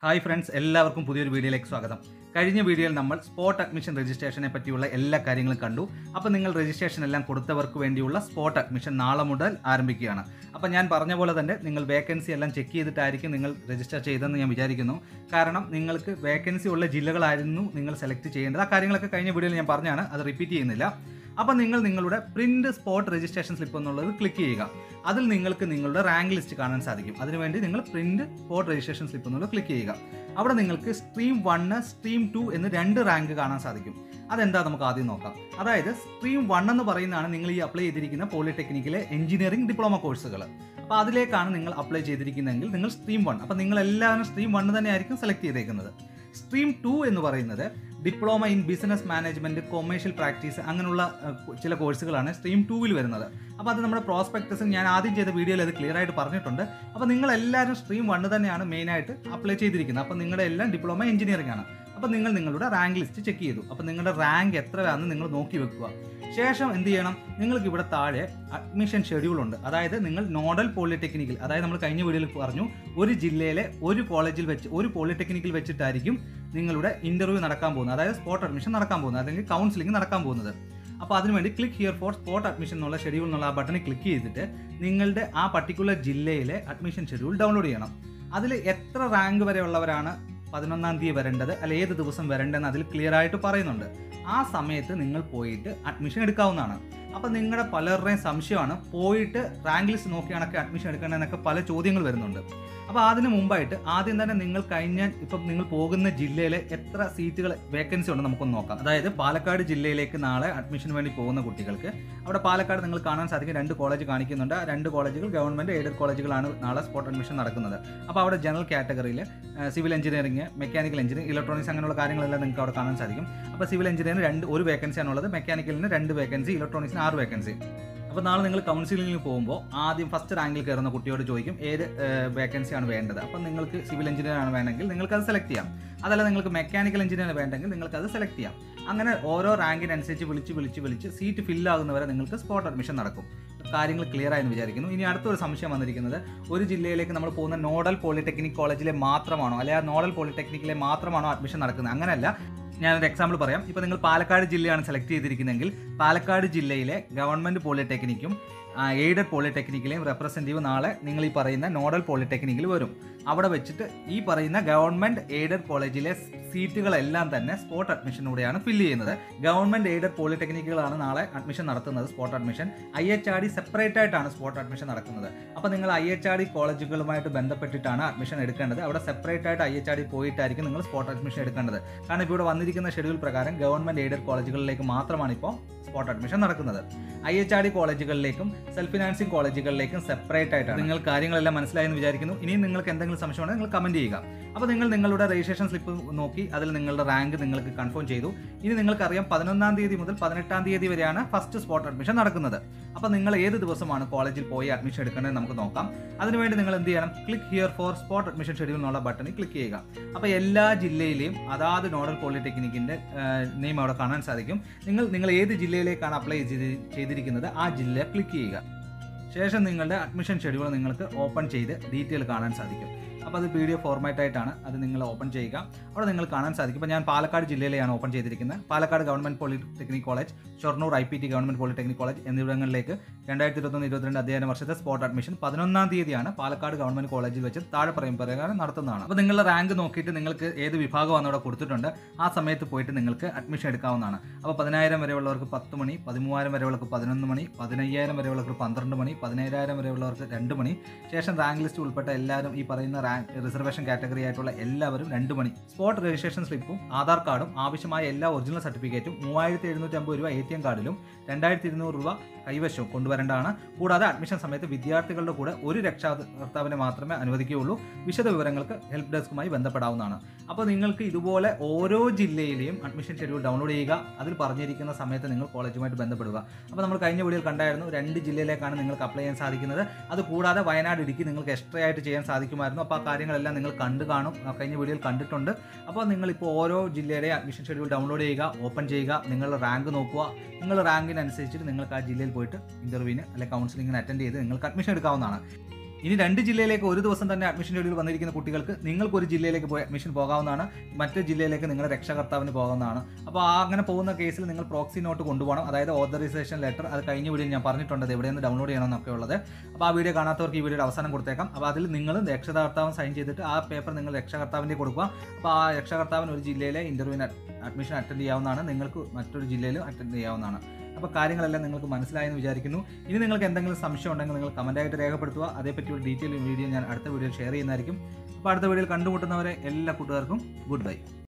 Hi friends, എല്ലാവർക്കും പുതിയൊരു വീഡിയോയിലേക്ക് സ്വാഗതം. കഴിഞ്ഞ വീഡിയോയിൽ നമ്മൾ സ്പോട്ട് അഡ്മിഷൻ രജിസ്ട്രേഷനെ പറ്റിയുള്ള എല്ലാ കാര്യങ്ങളും കണ്ടു. അപ്പോൾ നിങ്ങൾ രജിസ്ട്രേഷൻ എല്ലാം കൊടുത്തവർക്ക് വേണ്ടിയുള്ള സ്പോട്ട് അഡ്മിഷൻ നാളെ മുതൽ ആരംഭിക്കുകയാണ്. അപ്പോൾ ഞാൻ പറഞ്ഞ പോലെ തന്നെ നിങ്ങൾ വേക്കൻസി എല്ലാം ചെക്ക് ചെയ്തിട്ടായിരിക്കും നിങ്ങൾ രജിസ്റ്റർ ചെയ്തതെന്ന് ഞാൻ വിചാരിക്കുന്നു. കാരണം നിങ്ങൾക്ക് വേക്കൻസി ഉള്ള ജില്ലകളായിരുന്നു നിങ്ങൾ സെലക്ട് ചെയ്യേണ്ടത്. ആ കാര്യങ്ങളൊക്കെ കഴിഞ്ഞ വീഡിയോയിൽ ഞാൻ പറഞ്ഞാണ്, അത് റിപ്പീറ്റ് ചെയ്യുന്നില്ല. അപ്പോൾ നിങ്ങൾ നിങ്ങളുടെ പ്രിന്റ് സ്പോട്ട് രജിസ്ട്രേഷൻ സ്ലിപ്പ് എന്നുള്ളത് ക്ലിക്ക് ചെയ്യുക. അതിൽ നിങ്ങൾക്ക് നിങ്ങളുടെ റാങ്ക് ലിസ്റ്റ് കാണാൻ സാധിക്കും. അതിനുവേണ്ടി നിങ്ങൾ പ്രിന്റ് സ്പോട്ട് രജിസ്ട്രേഷൻ സ്ലിപ്പ് എന്നുള്ളത് ക്ലിക്ക് ചെയ്യുക. അവിടെ നിങ്ങൾക്ക് സ്ട്രീം 1, സ്ട്രീം 2 എന്ന് 2 റാങ്ക് കാണാൻ സാധിക്കും. അതെന്താ നമുക്ക് ആദ്യം നോക്കാം. അതായത് സ്ട്രീം 1 എന്ന് പറയുന്നതാണ് നിങ്ങൾ ഈ അപ്ലൈ ചെയ്തിരിക്കുന്ന പോളിടെക്നിക്കിലെ എഞ്ചിനീയറിംഗ് ഡിപ്ലോമ കോഴ്സുകൾ. അപ്പോൾ അതിലേക്കാണ് നിങ്ങൾ അപ്ലൈ ചെയ്തിരിക്കുന്നതെങ്കിൽ നിങ്ങൾ സ്ട്രീം 1. അപ്പോൾ നിങ്ങൾ എല്ലാവരും സ്ട്രീം 1 തന്നെ ആയിരിക്കും സെലക്ട് ചെയ്തേക്കുന്നത്. സ്ട്രീം 2 എന്ന് പറയുന്നത് diploma in business management, commercial practice അങ്ങനെയുള്ള ചില കോഴ്സുകളാണ് സ്ട്രീം 2-ൽ വരുന്നത്. അപ്പോൾ അത് നമ്മുടെ പ്രോസ്പെക്ടസും ഞാൻ ആദ്യം ചെയ്ത വീഡിയോയിൽ അത് ക്ലിയർ ആയിട്ട് പറഞ്ഞിട്ടുണ്ട്. അപ്പോൾ നിങ്ങളെല്ലാവരും സ്ട്രീം 1 തന്നെയാണ് മെയിനായിട്ട് അപ്ലൈ ചെയ്തിരിക്കുന്നത്. അപ്പോൾ നിങ്ങളുടെ എല്ലാം ഡിപ്ലോമ എഞ്ചിനീയറിംഗ് ആണ്. അപ്പോൾ നിങ്ങൾ നിങ്ങളുടെ റാങ്ക് ലിസ്റ്റ് ചെക്ക് ചെയ്തു. അപ്പോൾ നിങ്ങളുടെ റാങ്ക് എത്രയാണെന്ന് നിങ്ങൾ നോക്കി വെക്കുക. ശേഷം എന്ത് ചെയ്യണം, നിങ്ങൾക്ക് ഇവിടെ താഴെ അഡ്മിഷൻ ഷെഡ്യൂൾ ഉണ്ട്. അതായത് നിങ്ങൾ നോഡൽ പോളിടെക്നിക്കിൽ, അതായത് നമ്മൾ കഴിഞ്ഞ വീഡിയോയിൽ പറഞ്ഞു, ഒരു ജില്ലയിലെ ഒരു കോളേജിൽ വെച്ച് ഒരു പോളിടെക്നിക്കിൽ വെച്ചിട്ടായിരിക്കും നിങ്ങളുടെ ഇൻ്റർവ്യൂ നടക്കാൻ പോകുന്നത്. അതായത് സ്പോട്ട് അഡ്മിഷൻ നടക്കാൻ പോകുന്നത്, അല്ലെങ്കിൽ കൗൺസിലിംഗ് നടക്കാൻ പോകുന്നത്. അപ്പോൾ അതിനുവേണ്ടി click here for spot admission എന്നുള്ള ഷെഡ്യൂൾ എന്നുള്ള ആ ബട്ടണിൽ ക്ലിക്ക് ചെയ്തിട്ട് നിങ്ങളുടെ ആ പർട്ടിക്കുലർ ജില്ലയിലെ അഡ്മിഷൻ ഷെഡ്യൂൾ ഡൗൺലോഡ് ചെയ്യണം. അതിൽ എത്ര റാങ്ക് വരെ ഉള്ളവരാണ് 11-ാം തീയതി വരേണ്ടത്, അല്ലെ ഏത് ദിവസം വരേണ്ടതെന്ന് അതിൽ ക്ലിയർ ആയിട്ട് പറയുന്നുണ്ട്. ആ സമയത്ത് നിങ്ങൾ പോയിട്ട് അഡ്മിഷൻ എടുക്കാവുന്നതാണ്. അപ്പോൾ നിങ്ങളുടെ പലരുടെയും സംശയമാണ്, പോയിട്ട് റാങ്ക് ലിസ്റ്റ് നോക്കിയാണൊക്കെ അഡ്മിഷൻ എടുക്കേണ്ടതെന്നൊക്കെ പല ചോദ്യങ്ങൾ വരുന്നുണ്ട്. അപ്പോൾ അതിന് മുമ്പായിട്ട് ആദ്യം തന്നെ നിങ്ങൾ ഇപ്പം നിങ്ങൾ പോകുന്ന ജില്ലയിലെ എത്ര സീറ്റുകൾ വേക്കൻസി ഉണ്ട് നമുക്കൊന്ന് നോക്കാം. അതായത് പാലക്കാട് ജില്ലയിലേക്ക് നാളെ അഡ്മിഷന് വേണ്ടി പോകുന്ന കുട്ടികൾക്ക് അവിടെ പാലക്കാട് നിങ്ങൾ കാണാൻ സാധിക്കും 2 കോളേജ് കാണിക്കുന്നുണ്ട്. ആ 2 കോളേജുകൾ ഗവൺമെൻറ് എയ്ഡഡ് കോളേജുകളാണ് നാളെ സ്പോട്ട് അഡ്മിഷൻ നടക്കുന്നത്. അപ്പോൾ അവിടെ ജനറൽ കാറ്റഗറിയിൽ civil engineering, mechanical engineering, electronics അങ്ങനെയുള്ള കാര്യങ്ങളെല്ലാം നിങ്ങൾക്ക് അവിടെ കാണാൻ സാധിക്കും. അപ്പോൾ സിവിൽ എഞ്ചിനീയറിംഗ് 1 വേക്കൻസിയാണുള്ളത്, മെക്കാനിക്കലിന് 2 വേക്കൻസി, ഇലക്ട്രോണിക്സിന് 6 വേക്കൻസി. അപ്പോൾ നാളെ നിങ്ങൾ കൗൺസിലിംഗിൽ പോകുമ്പോൾ ആദ്യം ഫസ്റ്റ് റാങ്കിൽ കയറുന്ന കുട്ടിയോട് ചോദിക്കും ഏത് വേക്കൻസിയാണ് വേണ്ടത്. അപ്പോൾ നിങ്ങൾക്ക് സിവിൽ എഞ്ചിനീയർ ആണ് വേണമെങ്കിൽ നിങ്ങൾക്ക് അത് സെലക്ട് ചെയ്യാം. അതല്ല നിങ്ങൾക്ക് മെക്കാനിക്കൽ എഞ്ചിനീയർ വേണ്ടെങ്കിൽ നിങ്ങൾക്ക് അത് സെലക്ട് ചെയ്യാം. അങ്ങനെ ഓരോ റാങ്കിനനുസരിച്ച് വിളിച്ച് സീറ്റ് ഫില്ലാകുന്നവരെ നിങ്ങൾക്ക് സ്പോട്ട് അഡ്മിഷൻ നടക്കും. കാര്യങ്ങൾ ക്ലിയർ ആയെന്ന് വിചാരിക്കുന്നു. ഇനി അടുത്തൊരു സംശയം വന്നിരിക്കുന്നത്, ഒരു ജില്ലയിലേക്ക് നമ്മൾ പോകുന്ന നോഡൽ പോളിടെക്നിക് കോളേജിലെ മാത്രമാണോ, അല്ലെങ്കിൽ ആ നോഡൽ പോളിടെക്നിക്കിലെ മാത്രമാണോ അഡ്മിഷൻ നടക്കുന്നത്? അങ്ങനെയല്ല. ഞാനൊരു എക്സാമ്പിൾ പറയാം. ഇപ്പോൾ നിങ്ങൾ പാലക്കാട് ജില്ലയാണ് സെലക്ട് ചെയ്തിരിക്കുന്നതെങ്കിൽ പാലക്കാട് ജില്ലയിലെ ഗവൺമെൻറ് പോളിടെക്നിക്കും എയ്ഡഡ് പോളിടെക്നിക്കിലെയും റെപ്രസെൻറ്റേറ്റീവ് നാളെ നിങ്ങൾ ഈ പറയുന്ന നോഡൽ പോളിടെക്നിക്കിൽ വരും. അവിടെ വെച്ചിട്ട് ഈ പറയുന്ന ഗവൺമെൻറ് എയ്ഡഡ് കോളേജിലെ സീറ്റുകളെല്ലാം തന്നെ സ്പോട്ട് അഡ്മിഷനിലൂടെയാണ് ഫില്ല് ചെയ്യുന്നത്. ഗവൺമെൻറ് എയ്ഡഡ് പോളിടെക്നിക്കുകളാണ് നാളെ അഡ്മിഷൻ നടത്തുന്നത്, സ്പോട്ട് അഡ്മിഷൻ. IHRD സെപ്പറേറ്റ് ആയിട്ടാണ് സ്പോട്ട് അഡ്മിഷൻ നടക്കുന്നത്. അപ്പോൾ നിങ്ങൾ IHRD കോളേജുകളുമായിട്ട് ബന്ധപ്പെട്ടിട്ടാണ് അഡ്മിഷൻ എടുക്കേണ്ടത്. അവിടെ സെപ്പറേറ്റ് ആയിട്ട് IHRD പോയിട്ടായിരിക്കും നിങ്ങൾ സ്പോട്ട് അഡ്മിഷൻ എടുക്കേണ്ടത്. കാരണം ഇപ്പോൾ ഇവിടെ വന്നിരിക്കുന്ന ഷെഡ്യൂൾ പ്രകാരം ഗവൺമെൻറ് എയ്ഡഡ് കോളേജുകളിലേക്ക് മാത്രമാണ് ഇപ്പോൾ സ്പോട്ട് അഡ്മിഷൻ നടക്കുന്നത്. IHRD കോളേജുകളിലേക്കും സെൽഫ് ഫിനാൻസിങ് കോളേജുകളിലേക്കും സെപ്പറേറ്റ് ആയിട്ടാണ്. നിങ്ങൾ കാര്യങ്ങളെല്ലാം മനസ്സിലായെന്ന് വിചാരിക്കുന്നു. ഇനിയും നിങ്ങൾക്ക് എന്തെങ്കിലും സംശയമുണ്ടെങ്കിൽ നിങ്ങൾ കമൻറ്റ് ചെയ്യുക. അപ്പോൾ നിങ്ങൾ നിങ്ങളുടെ രജിസ്ട്രേഷൻ സ്ലിപ്പ് നോക്കി അതിൽ നിങ്ങളുടെ റാങ്ക് നിങ്ങൾക്ക് കൺഫേം ചെയ്തു. ഇനി നിങ്ങൾക്കറിയാം 11-ാം തീയതി മുതൽ 18-ാം തീയതി വരെയാണ് ഫസ്റ്റ് സ്പോട്ട് അഡ്മിഷൻ നടക്കുന്നത്. അപ്പോൾ നിങ്ങൾ ഏത് ദിവസമാണ് കോളേജിൽ പോയി അഡ്മിഷൻ എടുക്കേണ്ടത് നമുക്ക് നോക്കാം. അതിനുവേണ്ടി നിങ്ങൾ എന്ത് ചെയ്യണം, click here for spot admission schedule എന്നുള്ള ബട്ടണിൽ ക്ലിക്ക് ചെയ്യുക. അപ്പോൾ എല്ലാ ജില്ലയിലെയും അതാത് നോഡൽ പോളിടെക്നിക്കിൻ്റെ നെയിം അവിടെ കാണാൻ സാധിക്കും. നിങ്ങൾ ഏത് ജില്ലയിലേക്കാണ് അപ്ലൈ ചെയ്തിരിക്കുന്നത് ആ ജില്ല ക്ലിക്ക് ചെയ്യുക. ശേഷം നിങ്ങളുടെ അഡ്മിഷൻ ഷെഡ്യൂൾ നിങ്ങൾക്ക് ഓപ്പൺ ചെയ്ത് ഡീറ്റെയിൽ കാണാൻ സാധിക്കും. അപ്പോൾ അത് PDF ഫോർമാറ്റ് ആയിട്ടാണ്, അത് നിങ്ങൾ ഓപ്പൺ ചെയ്യുക. അവിടെ നിങ്ങൾ കാണാൻ സാധിക്കും. ഇപ്പോൾ ഞാൻ പാലക്കാട് ജില്ലയിലെയാണ് ഓപ്പൺ ചെയ്തിരിക്കുന്നത്. Palakkad government polytechnic college, Shoranur IPT government polytechnic college എന്നിവിടങ്ങളിലേക്ക് 2021-22 അധ്യയന വർഷത്തെ സ്പോട്ട് അഡ്മിഷൻ 11-ാം തീയതിയാണ് പാലക്കാട് ഗവൺമെൻറ് കോളേജിൽ വെച്ച് താഴെ പറയും പ്രകാരം നടത്തുന്നതാണ്. അപ്പോൾ നിങ്ങളുടെ റാങ്ക് നോക്കിയിട്ട് നിങ്ങൾക്ക് ഏത് വിഭാഗമാണ് അവിടെ കൊടുത്തിട്ടുണ്ട് ആ സമയത്ത് പോയിട്ട് നിങ്ങൾക്ക് അഡ്മിഷൻ എടുക്കാവുന്നതാണ്. അപ്പോൾ 10,000 വരെയുള്ളവർക്ക് 10 മണി, 13,000 വരെയുള്ളവർക്ക് 11 മണി, 15,000 വരെയുള്ളവർക്ക് 12 മണി, 17,000 വരെയുള്ളവർക്ക് 2 മണി. ശേഷം റാങ്ക് ലിസ്റ്റ് ഉൾപ്പെട്ട എല്ലാവരും ഈ പറയുന്ന റിസർവേഷൻ കാറ്റഗറി ആയിട്ടുള്ള എല്ലാവരും 2 മണി. സ്പോട്ട് രജിസ്ട്രേഷൻ സ്ലിപ്പും ആധാർ കാർഡും ആവശ്യമായ എല്ലാ ഒറിജിനൽ സർട്ടിഫിക്കറ്റും 3,750 രൂപ ATM കാർഡിലും 2,200 രൂപ കൈവശവും കൊണ്ടുവരേണ്ടതാണ്. കൂടാതെ അഡ്മിഷൻ സമയത്ത് വിദ്യാർത്ഥികളുടെ കൂടെ ഒരു രക്ഷാകർത്താവിനെ മാത്രമേ അനുവദിക്കുകയുള്ളൂ. വിശദ വിവരങ്ങൾക്ക് ഹെൽപ്പ് ഡെസ്കുമായി ബന്ധപ്പെടാവുന്നതാണ്. അപ്പോൾ നിങ്ങൾക്ക് ഇതുപോലെ ഓരോ ജില്ലയിലെയും അഡ്മിഷൻ ഷെഡ്യൂൾ ഡൗൺലോഡ് ചെയ്യുക. അതിൽ പറഞ്ഞിരിക്കുന്ന സമയത്ത് നിങ്ങൾ കോളേജുമായിട്ട് ബന്ധപ്പെടുക. അപ്പോൾ നമ്മൾ കഴിഞ്ഞ വീഡിയോയിൽ കണ്ടായിരുന്നു 2 ജില്ലയിലേക്കാണ് നിങ്ങൾക്ക് അപ്ലൈ ചെയ്യാൻ സാധിക്കുന്നത്. അതുകൂടാതെ വയനാട്, ഇടുക്കി നിങ്ങൾക്ക് എക്സ്ട്രാ ആയിട്ട് ചെയ്യാൻ സാധിക്കുമായിരുന്നു. അപ്പോൾ ആ കാര്യങ്ങളെല്ലാം നിങ്ങൾ കണ്ടു കാണും, കഴിഞ്ഞ വീഡിയോയിൽ കണ്ടിട്ടുണ്ട്. അപ്പോൾ നിങ്ങളിപ്പോൾ ഓരോ ജില്ലയുടെ അഡ്മിഷൻ ഷെഡ്യൂൾ ഡൗൺലോഡ് ചെയ്യുക, ഓപ്പൺ ചെയ്യുക, നിങ്ങളുടെ റാങ്ക് നോക്കുക. നിങ്ങളുടെ റാങ്കിനനുസരിച്ചിട്ട് നിങ്ങൾക്ക് ആ ജില്ലയിൽ പോയിട്ട് ഇൻ്റർവ്യൂവിന് അല്ലെങ്കിൽ കൗൺസിലിങ്ങിന് അറ്റൻഡ് ചെയ്ത് നിങ്ങൾക്ക് അഡ്മിഷൻ എടുക്കാവുന്നതാണ്. ഇനി 2 ജില്ലയിലേക്ക് ഒരു ദിവസം തന്നെ അഡ്മിഷൻ ഷെഡ്യൂൾ വന്നിരിക്കുന്ന കുട്ടികൾക്ക് നിങ്ങൾക്ക് ഒരു ജില്ലയിലേക്ക് പോയി അഡ്മിഷൻ പോകാവുന്നതാണ്, മറ്റൊരു ജില്ലയിലേക്ക് നിങ്ങളുടെ രക്ഷകർത്താവിന് പോകാവുന്നതാണ്. അപ്പോൾ അങ്ങനെ പോകുന്ന കേസിൽ നിങ്ങൾ പ്രോക്സി നോട്ട് കൊണ്ടുപോകണം, അതായത് ഓതറൈസേഷൻ ലെറ്റർ. അത് കഴിഞ്ഞ വീഡിയോ ഞാൻ പറഞ്ഞിട്ടുണ്ട് എവിടെ നിന്ന് ഡൗൺലോഡ് ചെയ്യണമെന്നൊക്കെ ഉള്ളത്. അപ്പോൾ ആ വീഡിയോ കാണാത്തവർക്ക് ഈ വീഡിയോയുടെ അവസാനം കൊടുത്തേക്കാം. അപ്പോൾ അതിൽ നിങ്ങൾ രക്ഷകർത്താവും സൈൻ ചെയ്തിട്ട് ആ പേപ്പർ നിങ്ങൾ രക്ഷകർത്താവിൻ്റെ കൊടുക്കുക. അപ്പോൾ ആ രക്ഷകർത്താവിന് ഒരു ജില്ലയിലെ ഇൻ്റർവ്യൂവിന് അഡ്മിഷൻ അറ്റൻഡ് ചെയ്യാവുന്നതാണ്, നിങ്ങൾക്ക് മറ്റൊരു ജില്ലയിലും അറ്റൻഡ് ചെയ്യാവുന്നതാണ്. അപ്പോൾ കാര്യങ്ങളെല്ലാം നിങ്ങൾക്ക് മനസ്സിലായെന്ന് വിചാരിക്കുന്നു. ഇനി നിങ്ങൾക്ക് എന്തെങ്കിലും സംശയം ഉണ്ടെങ്കിൽ നിങ്ങൾ കമൻറ്റായിട്ട് രേഖപ്പെടുത്തുക. അതേപറ്റി ഒരു ഡീറ്റെയിൽ വീഡിയോ ഞാൻ അടുത്ത വീഡിയോയിൽ ഷെയർ ചെയ്യുന്നതായിരിക്കും. അപ്പോൾ അടുത്ത വീഡിയോയിൽ കണ്ടുമുട്ടുന്നവരെ എല്ലാ കൂട്ടുകാർക്കും ഗുഡ് ബൈ.